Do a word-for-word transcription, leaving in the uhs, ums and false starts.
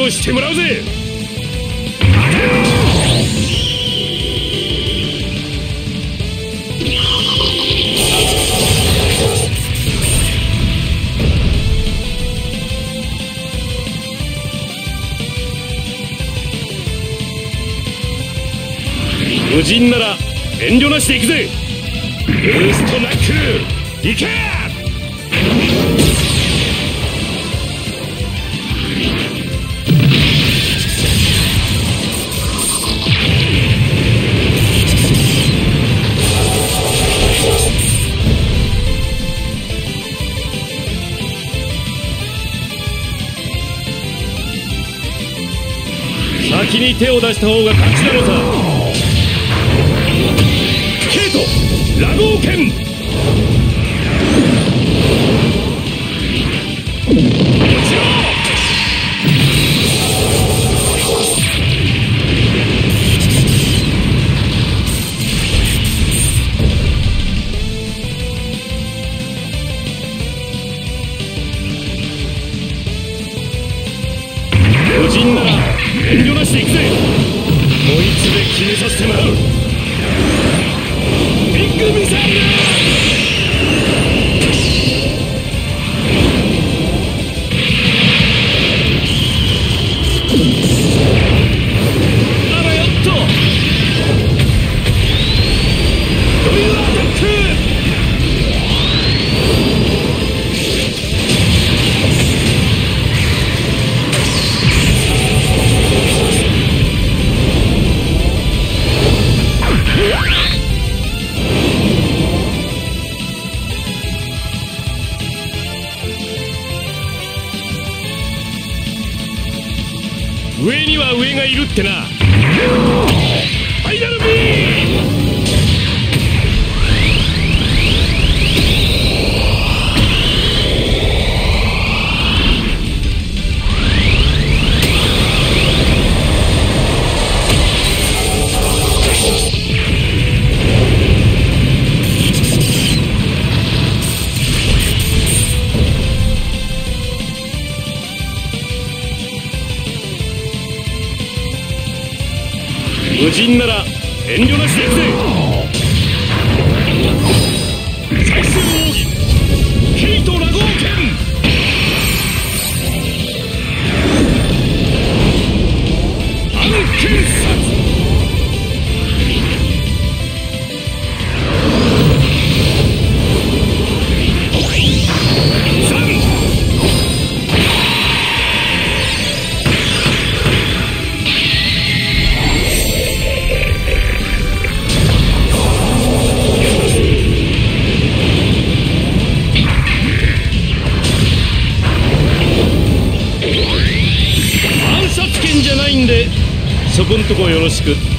をしてもらうぜ。無人なら遠慮なしで行くぜ。ブーストナックル行け。先に手を出した方が勝ちなのさ。ケイトラゴー剣。無人なら遠慮なしで行くぜ。こいつで決めさせてもらう。ビッグミサイル。あらよっと。ドリルアタック。上には上がいるってな。ファイナルビーム。無人なら遠慮なしで行くぜ。再生奥義ケイトラゴー剣。アンケン殺。じゃないんでそこんとこよろしく。